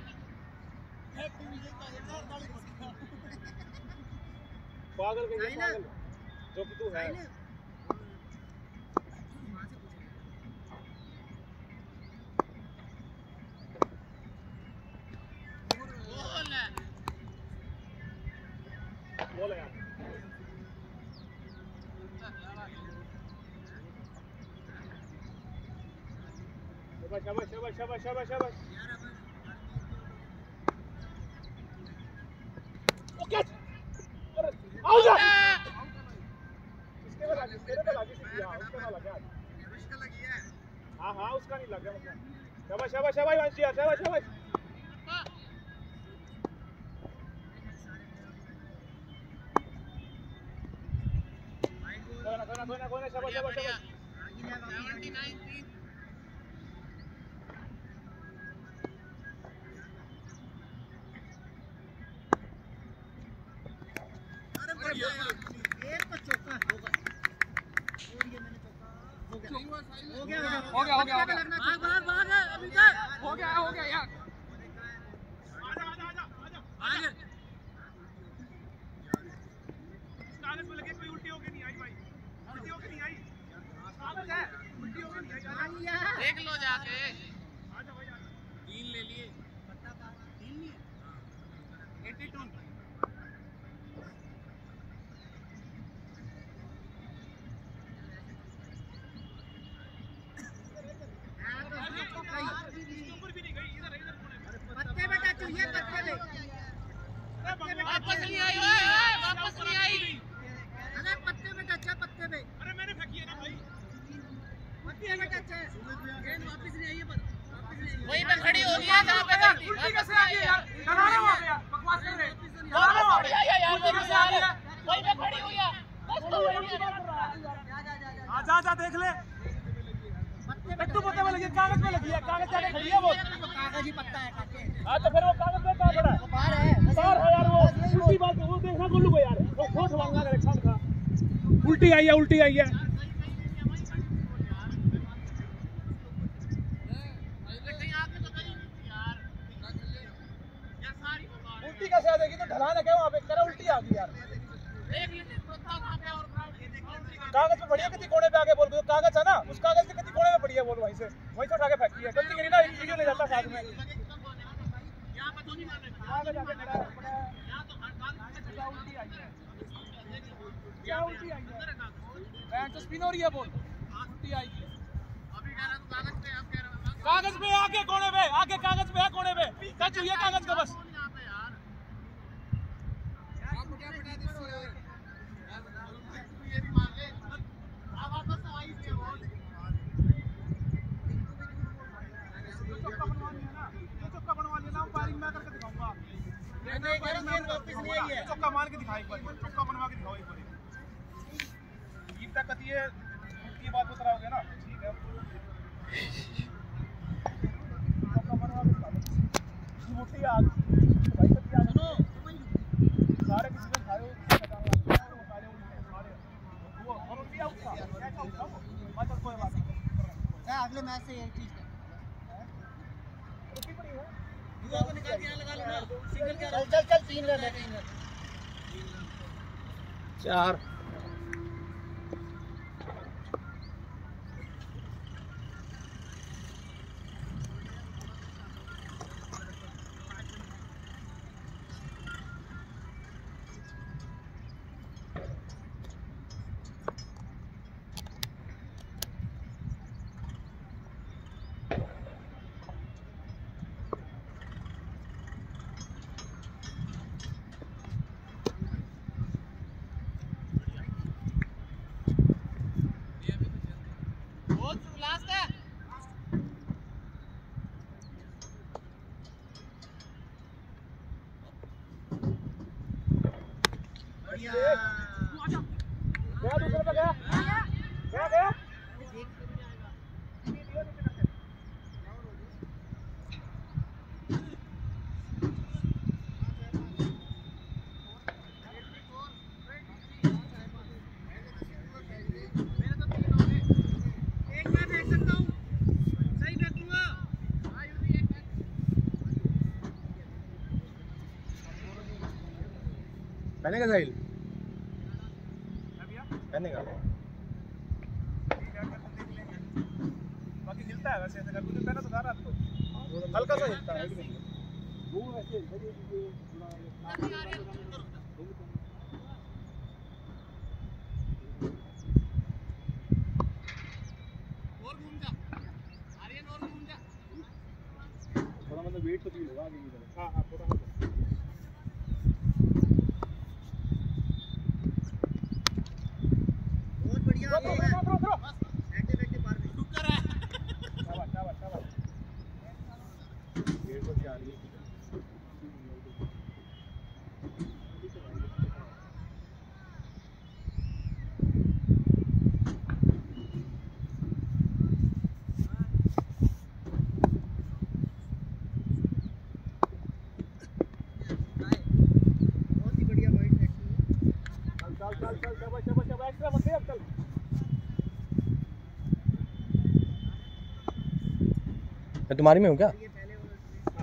पागल के पागल जो कि तू है बोल है यार शाबाश शाबाश शाबाश शाबाश शाबाश ओके आउट इसके पे लगी तेरे पे लगी सीधी हां उसका ना लगा उसका लगी है हां हां उसका नहीं लग गया मतलब शाबाश शाबाश शाबाश वंशी शाबाश शाबाश कोई ना शाबाश शाबाश शाबाश 79 3 एक तो चौका होगा और ये मैंने चौका हो गया भाग अभी तक हो गया यार आजा आजा आजा आजा आगे कागज पे लगे कोई उल्टी होके नहीं आई भाई उल्टी होके नहीं आई कागज है उल्टी होके नहीं आई देख लो जाके आजा भाई आजा 3 ले लिए 3 नहीं है 82 ऊपर भी नहीं गई इधर इधर पत्ते पे टच हुई है पत्ते पे वापस नहीं आई वापस नहीं आई अरे पत्ते पे टच है पत्ते पे अरे मैंने फेंकी है ना भाई पत्ते पे टच है गेंद वापस नहीं आई है पर वापस नहीं आई वहीं पे खड़ी हो गई है जहां पे उल्टी कैसे आ गई यार लगा रहे हो वहां पे यार बकवास कर रहे यार वहीं पे खड़ी हुई है बस तो आजा आजा देख ले पट्टू पत्ते में लगी कागज में लगी है कागज जाके खड़ी है वो कागज ही पत्ता है काके हां तो फिर वो कागज में कहां खड़ा है बाहर है बाहर है यार वो उल्टी बात वो देखा गोलू को यार वो खोट वांगा करे खान खा उल्टी आई है उल्टी कैसे आ जाएगी तो ढलान है क्या वहां पे करा उल्टी आ गई यार कागज पे बढ़िया कितनी कोने पे आके बोल दो कागज है ना उस कागज के कितनी कोने पे पड़ी है बोल वहीं से उठा के फेंकी है गलती करी ना वीडियो ले जाता साथ में कागज आके खड़ा है क्या उल्टी आई है क्या उल्टी आई है मैं तो स्पिन हो रही है बोल उल्टी आई है कागज पे आके कोने पे आके कागज पे है कोने पे टच हुई है कागज का बस चौका मार के दिखाओ एक बार चौका बनवा के दिखाओ एक बार गीता कती है की बात बता रहा हो गया ना ठीक है चौका बनवा के दिखाओ मोटी आग भाई कती आग सुनो सारे किसी ने खाए सारे वो और उल्टी आउट था क्या आउट था मतलब कोई बात नहीं अगले मैच से यही चीज रुकी पड़ी है युवा को निकाल के लगा लो सिंगल क्या चल 3 रन है 4 आने का साहिल आने का बाकी हिलता है वैसे ऐसे कर तूने पहना तो था रात को हल्का सा हिलता है वो वैसे और घूम जा आर्यन और घूम जा थोड़ा मतलब वेट तो फील होगा आगे की तरफ हाँ हाँ थोड़ा बहुत बढ़िया throw throw throw throw active active बार में रुक कर है शाबाश शाबाश शाबाश वेट तो आ रही है बहुत ही बढ़िया वाइड एक्टिव चल चल चल चल शाबाश शाबाश शाबाश एक्स्ट्रा मत दे अब चल मैं तुम्हारी में हूँ क्या ये पहले वाला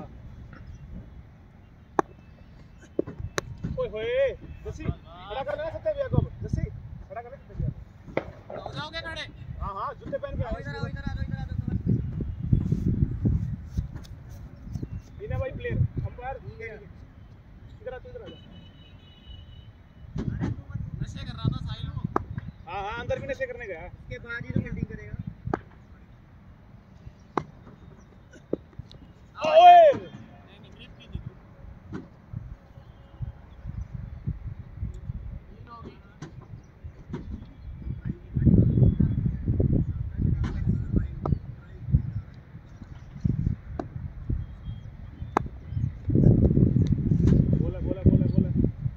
ओए होए जस्सी खड़ा कर लेना सकते भैया को अब जस्सी खड़ा कर ले सकते भैया हो जाओगे खड़े हाँ हाँ जूते पहन के आए इधर आ दो इन्हें भाई प्लेयर अंपायर इधर आ तू इधर आ जा नशे कर रहा था साहिल वो हाँ हाँ अंदर भी नशे करने गया इसके बाद ही तो फील्डिंग करेगा ओए नहीं ग्रिप की थी लीन होगी बोला बोला बोला बोला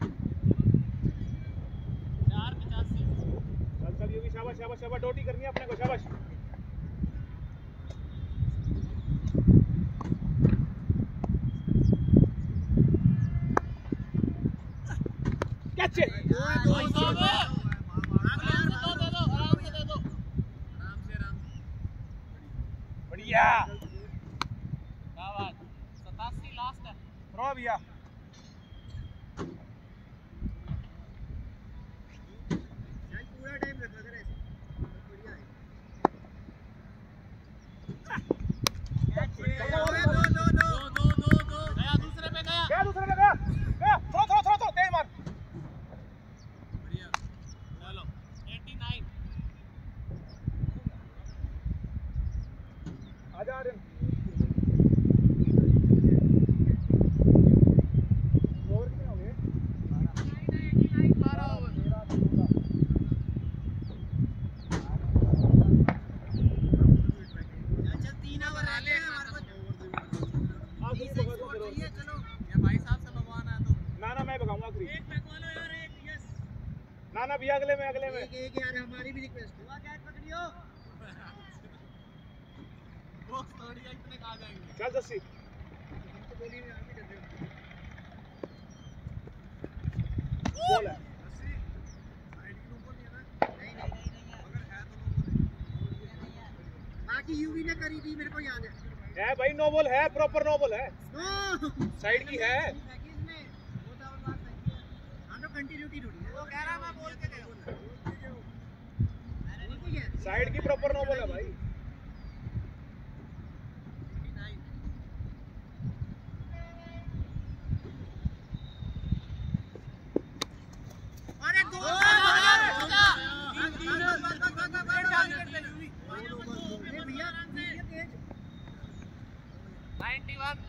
485 चल चल योगी शाबाश शाबाश शाबाश डोटी करनी है अपने को शाबाश कैच भाई साहब आराम से दो दे दो आराम से दे दो आराम से बढ़िया क्या बात 87 लास्ट है थ्रो भैया यार पूरा टाइम रखा कर ऐसे बहुत बढ़िया है दो गया दूसरे पे गया गया दूसरे पे गया गया थ्रो थ्रो थ्रो थ्रो तेज मार बढ़िया चलो 89 आजा आर्यन ओवर कितने हो गए 12 ओवर चल 3 ओवर रह गए हमारे पास हाँ तुम भगा दो फिर और। चाहिए चलो ये भाई साहब से भगवान है तो ना ना मैं भगाऊंगा आखिरी एक फेंकवा लो यार एक यस ना ना भैया अगले में एक एक यार हमारी भी रिक्वेस्ट है कैच पकड़ियो बॉक्स तोड़िए इतने कहाँ जाएंगे चल जस्सी तो गोली में आप ही कर रहे हो बोल है बाकी यूवी ने करी थी मेरे को याद है भाई नो बॉल है प्रॉपर नो बॉल है नो साइड की है हम तो कंटिन्यूटी ढूंढी है वो कह रहा मैं बोल के गया साइड की प्रॉपर नो बॉल है भाई अरे दो भैया 91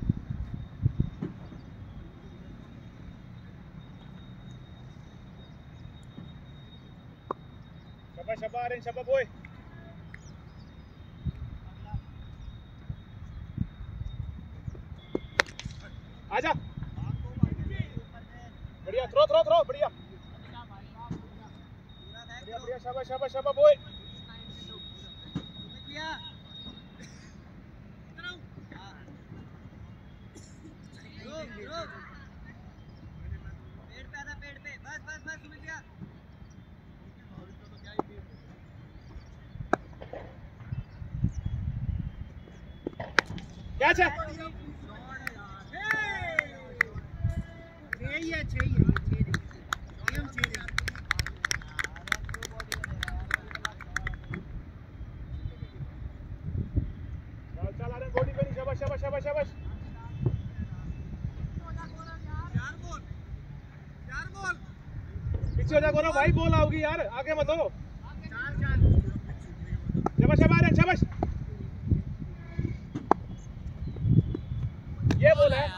शाबाश शाबाश आर्यन शाबाश बॉय आजा बढ़िया थ्रो थ्रो थ्रो बढ़िया बढ़िया बढ़िया शाबाश शाबाश शाबाश बॉय पेड़ पे बस बस बस सुमित भैया कैच है यही है 6 ही है 6 शाबाश पीछे हो जा गौरव भाई, बॉल आओगी यार, आगे मत हो। शाबाश शाबाश शाबाश, ये बॉल है।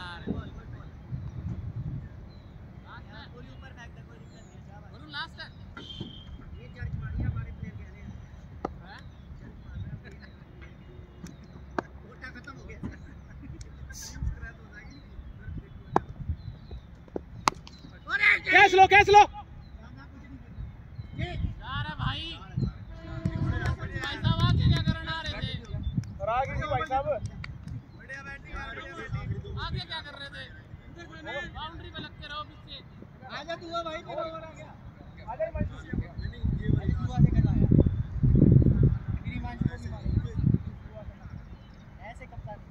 कैच लो कैच लो। और आगे जी भाई साहब, आगे क्या कर रहे थे? बाउंड्री पे लगते रहो पीछे। आजा तू भाई, तेरा ओवर आ गया। आजा ही मंच। ऐसे कप्तान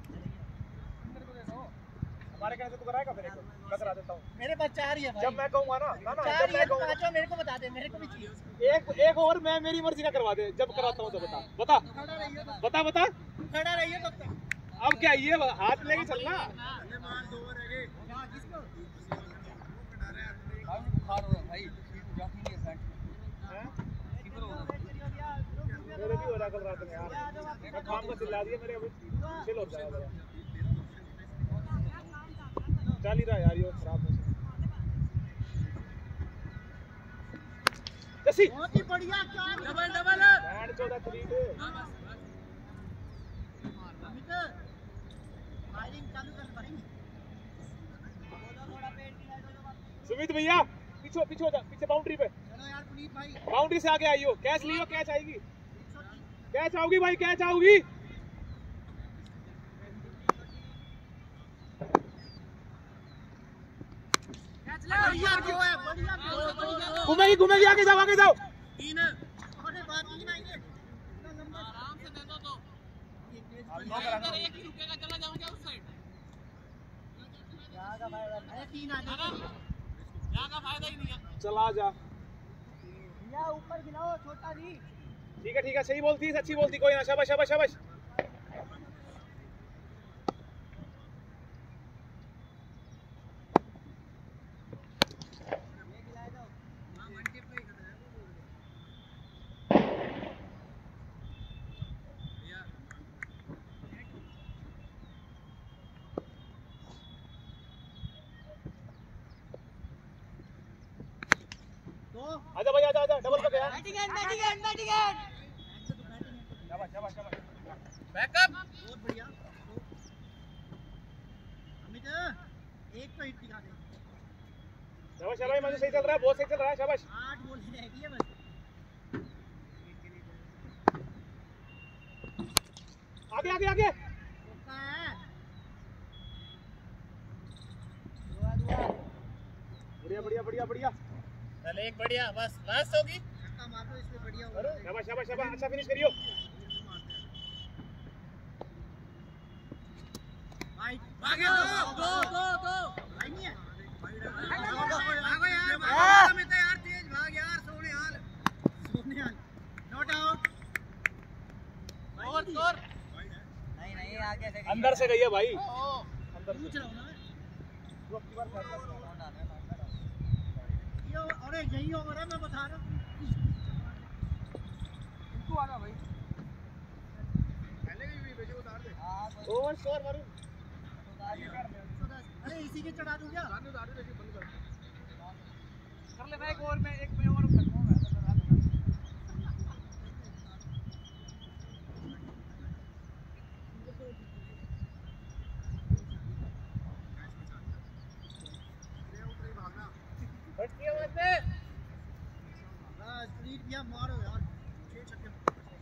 हमारे कहने से तू कराएगा, मेरे को मैं करा देता हूँ। मेरे पास 4 ही है भाई। जब मैं कहूँगा ना, ना ना, चार जब मैं कहूँगा, पांचों मेरे को बता दे, मेरे को भी चाहिए। एक ओवर मैं मेरी मर्जी का करवा दे, जब कराता हूँ तो बता बता खड़ा रहिए तो, बता बता। खड़ा रहिए तब तक। अब क्या ये हाथ लेके चलना? मेरे भी हो रहा कल रात में यार, मैं काम को चिल्ला दिया, मेरे अभी चिल हो जाएगा। चल ही रहा यार ये खराब है। जैसी बहुत ही बढ़िया चार। Double double. बैंड 14 3 अमित फायरिंग चालू कर पड़ेगी। सुमित भैया पीछे पीछे हो जा, पीछे बाउंड्री पे। चलो यार पुनीत भाई, बाउंड्री से आगे आइयो, कैच लियो, कैच आएगी, कैच आओगी भाई, कैच आओगी। बढ़िया गो है, बढ़िया गो। घूमेगी घूमेगी, आगे जाओ आगे जाओ। 3 अरे बात नहीं आएंगे। इतना लंबा आराम से दे दो तो। ये तेज इधर एक ही रुकेगा, चला जाऊंगा उस साइड। जाएगा भाई। अरे 3 आ है ना? जाए। यहाँ का फायदा ही नहीं है। चला जा। भैया ऊपर गिराओ, छोटा नहीं। ठीक है, सही बोलती, अच्छी बोलती, कोई ना, शाबाश शाबाश शाबाश। आजा भाई, आजा आजा, डबल पे गया। Batting end, batting end, batting end. शाबाश शाबाश शाबाश। बैकअप। बहुत बढ़िया। अमित एक तो हिट दिखा दे। शाबाश शाबाश, मुझे सही चल रहा है, बहुत सही चल रहा है, शाबाश। 8 बॉल रह गई है बस। आगे आगे आगे। रोका है। दुआ दुआ। बढ़िया बढ़िया बढ़िया बढ़िया। चल एक बढ़िया, बस लास्ट होगी। धक्का मार दो इसमें, बढ़िया हो। शाबाश शाबाश शाबाश, अच्छा फिनिश करियो। भाई आगे दो दो दो दो। भाई नहीं है। भागो यार, भागो में तो यार, तेज भाग यार, सोने हाल। सोनियाल नॉट आउट। Over score. नहीं नहीं, आगे से अंदर से गई है भाई, ओ अंदर पूछ से। रहा हूं ना मैं। तू अब की बार कर। ये अरे यही ओवर है, मैं बता रहा हूं। इनको आना भाई, पहले भी भेजो, उतार दे। ओवर स्कोर मारू। अरे इसी के चढ़ा दूं क्या? उतार दे बंद कर। कर ले भाई, एक ओवर में एक ओवर में खत्म होगा। बट किया मत दे। बस स्पीड किया, मारो यार। 6 छक्के।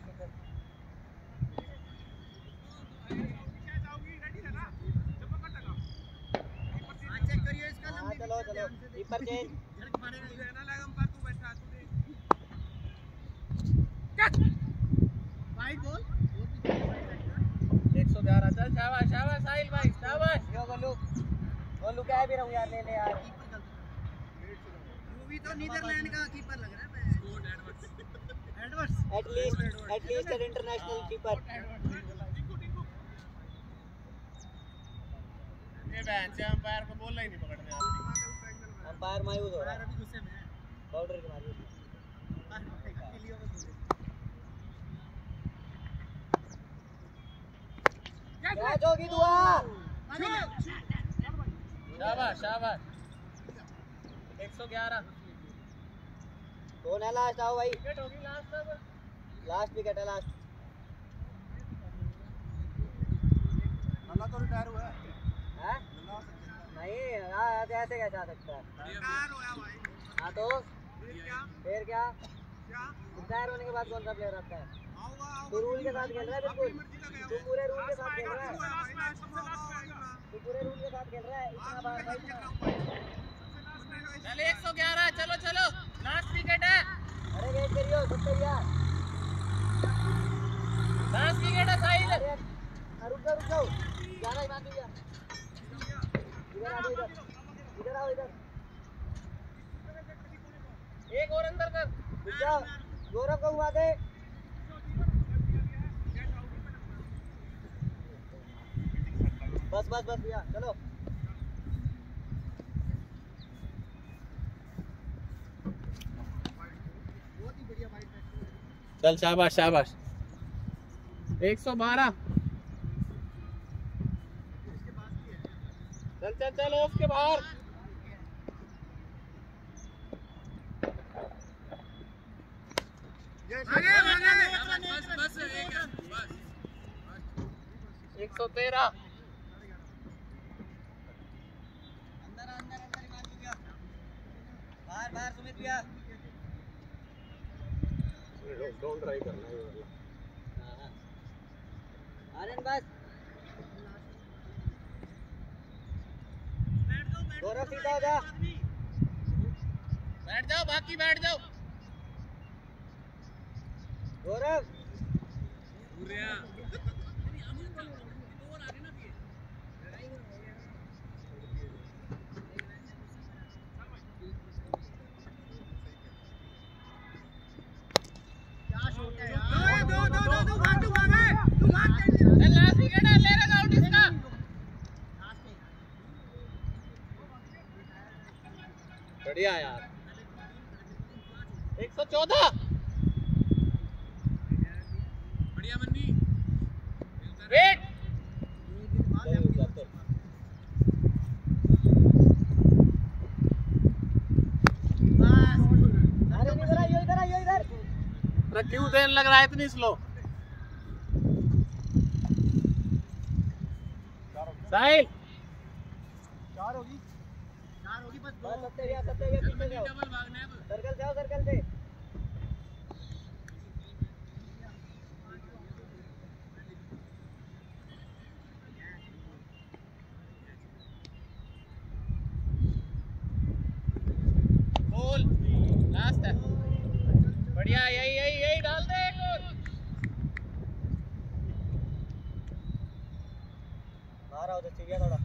चेक करिए इसका लंबी। चलो चलो, कीपर चेंज। झड़क मारेगा ये। Wide ball. 111। चल शाबाश शाबाश साहिल भाई, शाबाश। यो गोलू, गोलू क्या है भी रहूं यार, ले ले यार। वो भी तो नीदरलैंड का कीपर लग रहा है। Edwards. At least an international keeper. ये बहन से अंपायर को बोलना ही नहीं पकड़ने आती। अंपायर मायूस हो रहा है, अभी गुस्से में है। बाउंड्री के मारी। कैच होगी दुआ। शाबाश शाबाश। 111 कौन है लास्ट? आओ भाई, विकेट होगी लास्ट तक। लास्ट विकेट है, लास्ट। अल्लाह तो रिटायर हुआ है। हैं? नहीं, ऐसे कैसे आ सकता है? रिटायर हुआ भाई। हाँ तो फिर क्या? क्या रिटायर होने के बाद कौन सा प्लेयर आता है? आऊंगा तू रूल के साथ खेल रहा है, बिल्कुल। तू पूरे रूल के साथ खेल रहा है, तू पूरे रूल के साथ खेल रहा है। इतना बार भाई चल 111 चलो चलो लास्ट विकेट है। अरे वेट करियो, सब तैयार। लास्ट विकेट है साहिल। अरे रुक जाओ, जाना ही बाकी है। इधर आओ, इधर आओ, इधर। एक और अंदर कर। रुक जाओ, गौरव को घुमा दे। बस बस बस भैया, चलो। चल शाबाश शाबाश। 112 चल चल चल ऑफ के बाहर। बस 113 बाहर बाहर सुमित भैया। डोंट ट्राई करना ये वाला। आनंद बस। गौरव सीधा हो जा। बैठ जाओ बाकी बैठ जाओ। गौरव लास्ट विकेट है, ले रहा आउट इसका। बढ़िया यार। 114 बढ़िया मन्नी। वेट अरे इधर आइयो, इधर आइयो, इधर। क्यों देने लग रहा है इतनी स्लो? साहिल 4 होगी बस। बस सत्ते भैया, पीछे जाओ। सर्कल से आओ, सर्कल से। गोल लास्ट है। बढ़िया, यही यही यही डाल दे एक और। बाहर आओ तो चिड़िया थोड़ा।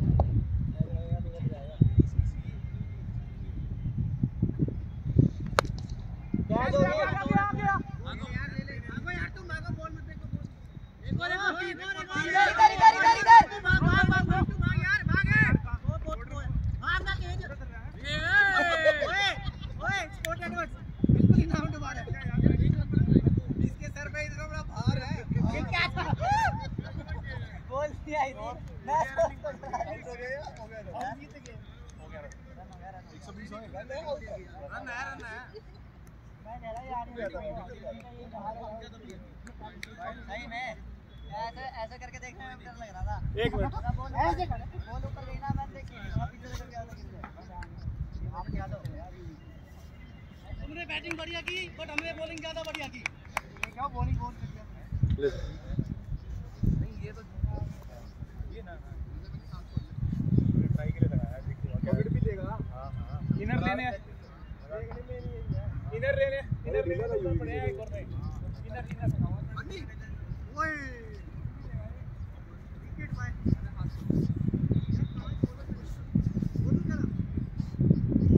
क्या जो इसके सर पे इतना बड़ा भार है। बोल दिया ही नहीं। मैं सही में ऐसे करके देखने में डर लग रहा था। एक मिनट ऐसे कर, बॉल ऊपर गई ना, मैं देखी पीछे से क्या होता आप क्या दो। तुमने बैटिंग बढ़िया की बट हमने बॉलिंग ज्यादा बढ़िया की। क्या बॉलिंग कौन कर दिया? नहीं ये तो ये ना ट्राई के लिए लगाया देखिए पकड़ भी देगा। हां हां इनर लेने इनर लेने इनर लेने बढ़िया एक और नहीं इनर इनर ओए